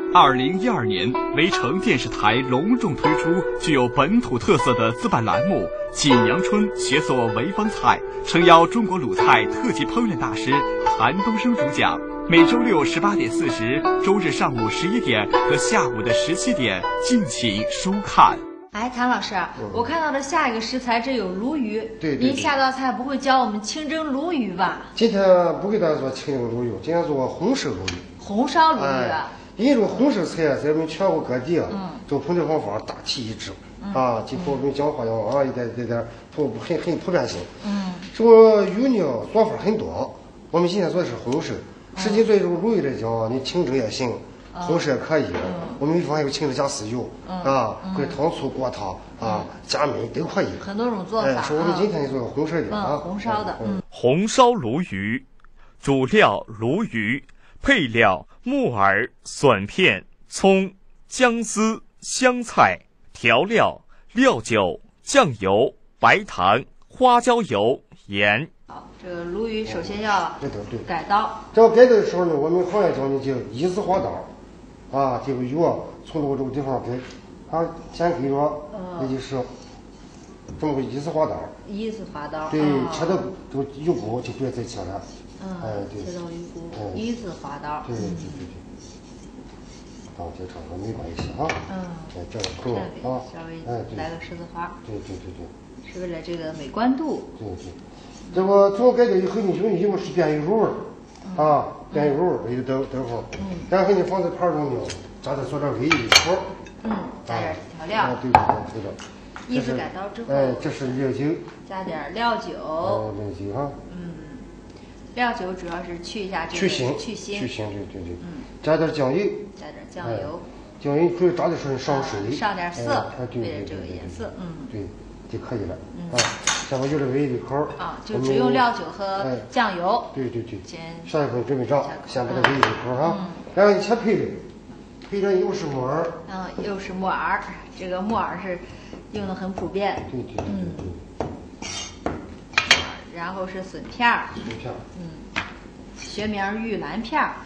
2012年，围城电视台隆重推出具有本土特色的自办栏目《锦阳春学做潍坊菜》，诚邀中国鲁菜特级烹饪大师谭东升主讲。每周六18点40，周日上午11点和下午的17点，敬请收看。 哎，谭老师，我看到的下一个食材这有鲈鱼， 对。 您下道菜不会教我们清蒸鲈鱼吧？ 今天不给大家做清蒸鲈鱼，今天做红烧鲈鱼。 红烧鲈鱼。 因为这个红烧菜在我们全国各地这个烹调方法大体一致几乎我们讲话要一点很普遍性。这个鱼呢做法很多，我们今天做的是红烧。实际对这个鲈鱼来讲，你清蒸也行，红烧也可以。我们有方有清蒸加豉油或者糖醋锅汤加焖都可以。 很多种做法。 是我们今天就做个红烧的红烧的。 红烧鲈鱼，主料鲈鱼，配料木耳、笋片、葱、姜丝、香菜，调料料酒、酱油、白糖、花椒油、盐。 好，这个鲈鱼首先要改刀。 这个改刀的时候呢，我们行业讲的就一字划刀这个鱼从这个地方改，先给着，也就是这么个一字划刀。 一字划刀。 对，切到这个鱼骨就不要再切了。对。 切到鱼骨，一字划刀。 对。这场合没关系这个口稍微来个十字花。 对。 是为了这个美观度。 对。这个做改掉以后呢，因为是便有肉味便有肉味有豆腐。然后你放在盘中呢，加点做点味一口。 加点调料。 对。 一字改刀之后。 这是料酒。 加点料酒。 料酒料酒主要是去一下这个去腥。对。加点酱油。酱油主要炸的时候上水。 上点色。 对。 为了这个颜色。 对，就可以了。下面有点味一口。 就只用料酒和酱油。 对。下一步准备炸，先把它煨一口然后一切配料，配料又是木耳。 又是木耳，这个木耳是用的很普遍。 对。 然后是笋片儿。学名玉兰片儿。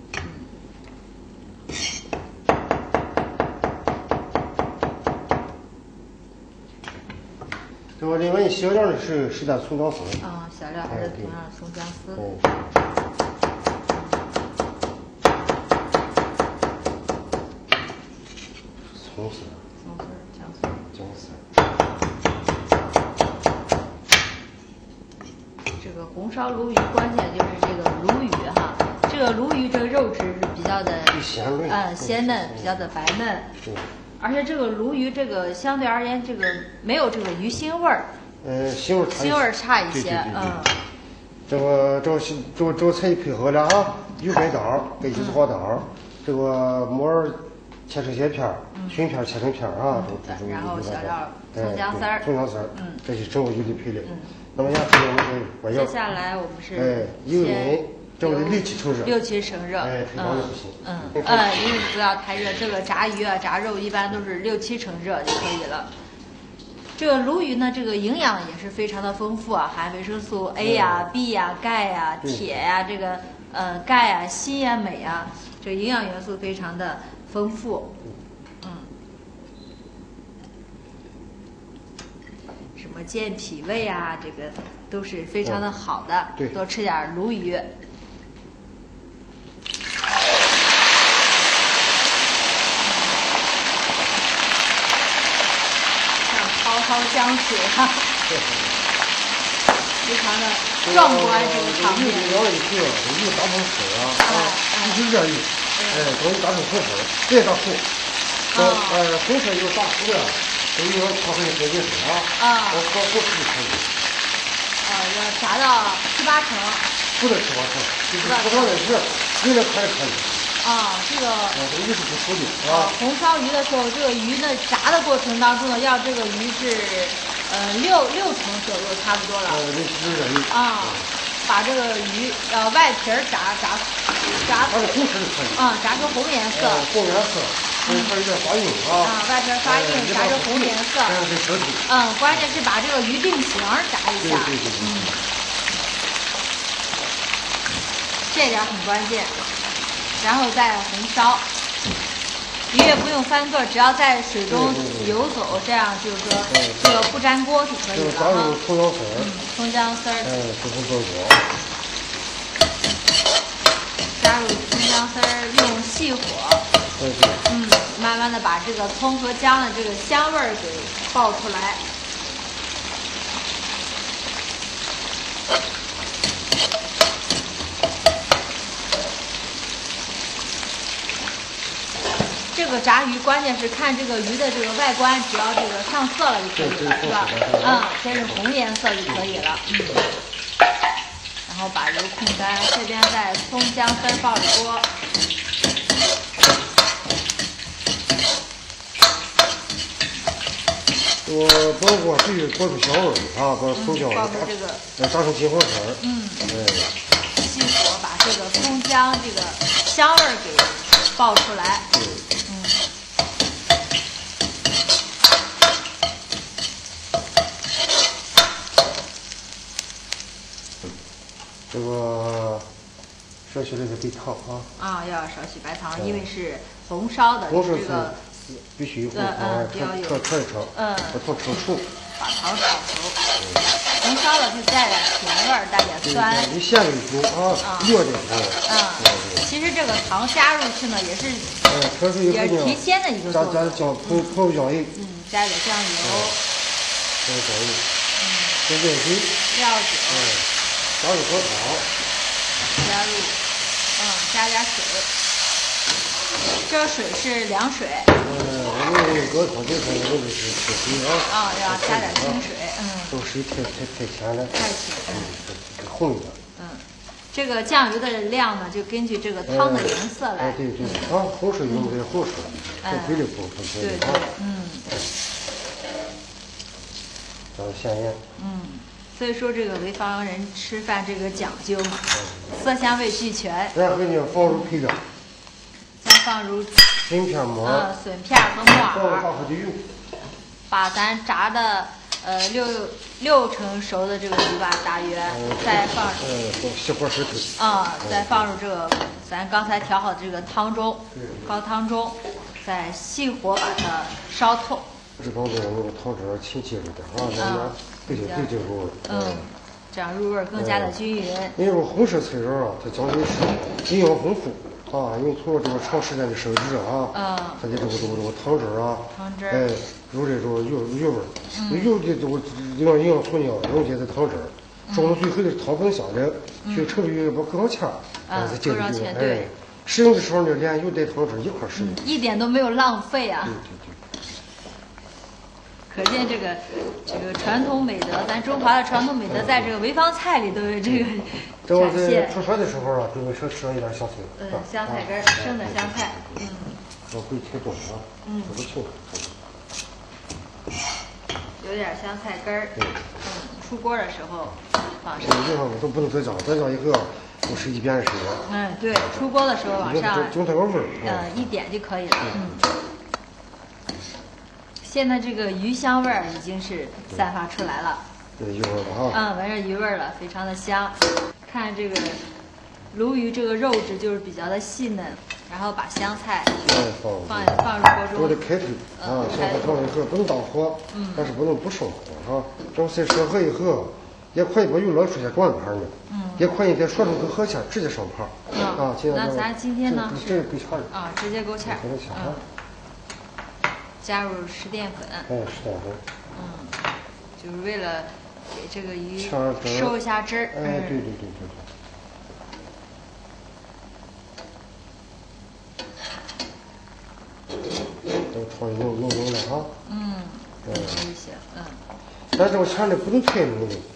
这个另外小料的是点葱姜丝。 小料还是同样葱姜丝。 葱丝、姜丝。 这个红烧鲈鱼关键就是这个鲈鱼这个鲈鱼这个肉质是比较的鲜嫩，比较的白嫩。而且这个鲈鱼这个相对而言这个没有这个鱼腥味儿。腥味差一些。 这个菜一配合了鱼改刀，给一字划刀，这个木耳切成小片，笋片切成片然后小料葱姜丝儿。 这是整个鱼的配料。那么接下来我们是油焖，这个6、7成热。 6、7成热。 太高也不行。 因为不要太热，这个炸鱼炸肉一般都是6、7成热就可以了。这个鲈鱼呢，这个营养也是非常的丰富含维生素 A B 钙铁这个钙锌镁这个营养元素非常的丰富。什么健脾胃这个都是非常的好的。多吃点鲈鱼。滔江水非常的壮观这个场面。 料一去鱼打成水一直热鱼等于打成粉粉，别打糊。红烧有打糊的，这鱼要焯成水水和糊就可以。 要炸到7、8成。 不到7、8成，就是不到那是有点可以。 这个鱼是不熟的红烧鱼的时候，这个鱼呢炸的过程当中呢，要这个鱼是6成左右差不多了。把这个鱼外皮炸成红色就可以。 炸成红颜色。 红颜色，还有点发硬外皮发硬，炸成红颜色。 这样是熟的。 关键是把这个鱼定型炸一下。 对。 这点很关键。然后再红烧。 鱼也不用翻个，只要在水中游走，这样就是说这个不粘锅就可以了加入葱姜丝儿， 葱姜丝儿， 这不做锅。 加入葱姜丝儿，用细火，慢慢的把这个葱和姜的这个香味儿给爆出来。这个炸鱼关键是看这个鱼的这个外观，只要这个上色了就可以了，是吧？先是红颜色就可以了。然后把油控干，这边在葱姜丝爆着锅。 我爆锅必须爆出香味儿啊，把葱姜炸成金黄色儿。 细火把这个葱姜这个香味儿给爆出来。 这个少许那个白糖要少许白糖，因为是红烧的，这个必须红糖，特一炒，把糖炒熟， 把糖炒熟。红烧的就带点甜味儿，带点酸。 你咸为主热点其实这个糖加入去呢，也是提鲜的一个作用。 加姜葱姜油， 加点酱油， 料酒， 料酒， 加入核桃， 加点水，这水是凉水。 我们搁汤这块我就是清水要加点清水。 这水太咸了。 太咸。 红一点。 这个酱油的量呢，就根据这个汤的颜色来。 对，红水用这红水，这水就不可以。 对， 然后咸盐。 所以说这个潍坊人吃饭这个讲究嘛，色香味俱全。 然后你放入配料。 再放入笋片末。 笋片和木耳。 大火的油。 把咱炸的6成熟的这个鱼吧，大约再放熄火时退。 再放入这个咱刚才调好的这个汤中，高汤中，再细火把它烧透。 这方面那个汤汁清洁一点对这入味。 这样入味更加的均匀。 因为红色菜肉它讲究是营养丰富因为通过这个长时间的烧制它的这个汤汁有这种油味油的这个营养素呢溶解在汤汁，烧到最后的汤更香了，就成为不更芡再进入对。使用的时候呢，连油带汤汁一块使用， 一点都没有浪费啊。可见这个传统美德，咱中华的传统美德，在这个潍坊菜里都有这个展现。 出涮的时候准备少吃一点香菜。 香菜根，生的香菜。 我会切多不清。 有点香菜根儿。出锅的时候放上。 一会儿都不能再炸一个都是一边的时间。 对，出锅的时候往上。 就这个味儿。 一点就可以了。现在这个鱼香味儿已经是散发出来了， 鱼味了闻着鱼味了，非常的香。看这个鲈鱼这个肉质就是比较的细嫩，然后把香菜放入锅中。 我得开水香菜放了以后不能大火，但是不能不烧火等菜烧好以后，也可以把油捞出去转盘呢，也可以在涮出个河芡直接上盘那咱今天呢这个勾芡直接勾芡加入湿淀粉。 湿淀粉。 就是为了给这个鱼收一下汁儿。 对。都炒的浓了有一些但这个芡呢不能太浓的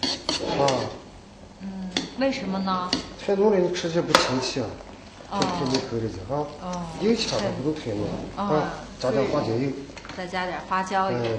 为什么呢？ 太浓了你吃起来不清气太腻口了油芡它不能太浓加点花椒油。 再加点花椒油。 对。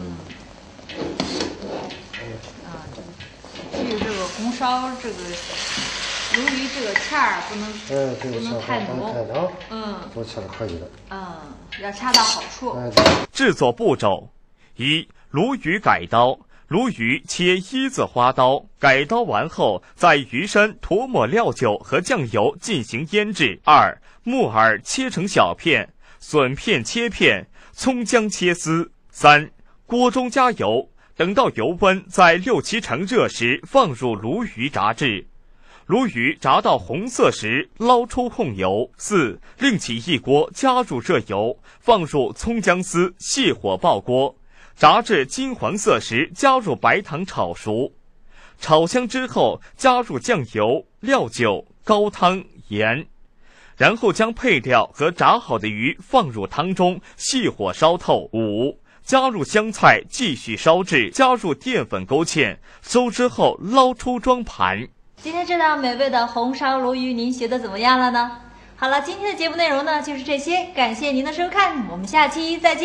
至于这个红烧这个鲈鱼这个芡儿不能太浓。 做芡可以的。 要恰到好处。 制作步骤：一、鲈鱼改刀。鲈鱼切一字花刀，改刀完后，在鱼身涂抹料酒和酱油进行腌制。二、木耳切成小片。 笋片切片，葱姜切丝。3. 锅中加油，等到油温在6-7成热时，放入鲈鱼炸制。鲈鱼炸到红色时，捞出控油。4. 另起一锅，加入热油，放入葱姜丝，泻火爆锅，炸至金黄色时，加入白糖炒熟。炒香之后，加入酱油、料酒、高汤、盐，然后将配料和炸好的鱼放入汤中，细火烧透。5. 加入香菜，继续烧制，加入淀粉勾芡，收之后捞出装盘。 今天这道美味的红烧鲈鱼，您学得怎么样了呢？好了，今天的节目内容呢就是这些，感谢您的收看，我们下期再见。